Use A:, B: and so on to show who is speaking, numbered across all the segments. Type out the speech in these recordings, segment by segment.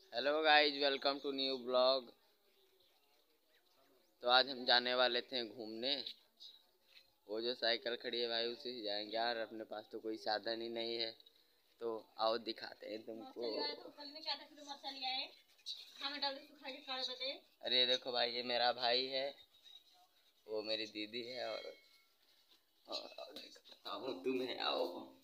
A: Hello guys, welcome to new blog. तो आज हम जाने वाले थे घूमने। वो जो साइकिल खड़ी है भाई, उसी से जाएंगे यार। अपने पास तो कोई साधन ही नहीं है, तो आओ दिखाते हैं तुमको। अरे देखो भाई, ये मेरा भाई है, वो मेरी दीदी है, और तुम्हें आओ।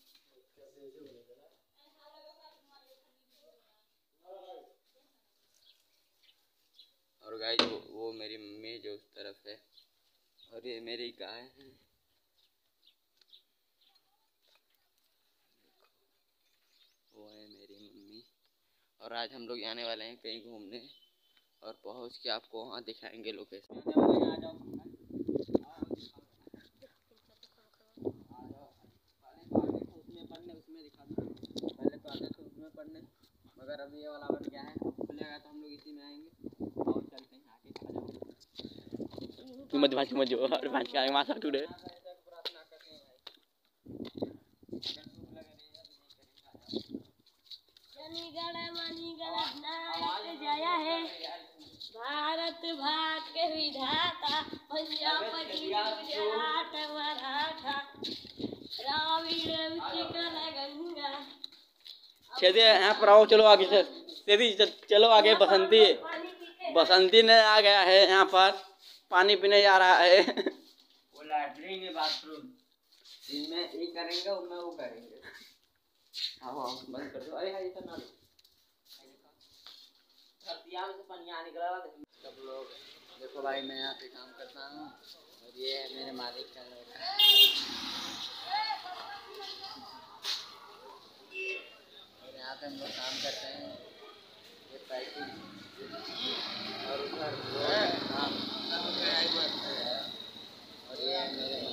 A: और गाइस वो मेरी मम्मी जो उस तरफ है, और ये मेरी गाय है। वो है मेरी मम्मी। और आज हम लोग जाने वाले हैं कहीं घूमने, और पहुंच के आपको वहाँ दिखाएंगे लोकेशन। मगर अभी ये वाला बन गया है, खुलेगा तो हम लोग इसी में आएंगे और चलते हैं आगे। मत और भांज के आगे माथा टूटे।
B: भारत भाग के विधाता, पंजाब गुजरात मराठा, द्राविड़ उत्कल गंगा।
A: छेदी यहाँ पर आओ, चलो आगे से छेदी चलो आगे। बसंती ने आ गया है यहाँ पर, पानी पीने जा रहा है। वो लैट्रिन है, बाथरूम। इनमें ये करेंगे, उनमें वो करेंगे। हाँ बंद कर दो। अरे हाँ, इधर ना धरतिया में से पानी निकला। सब लोग देखो भाई, मैं यहाँ पे काम करता हूँ, और ये है मेरे मालिक का लड़का। और यहाँ पे हम लोग काम करते हैं, ये पैकिंग। और उधर वो है काम, और ये है मेरे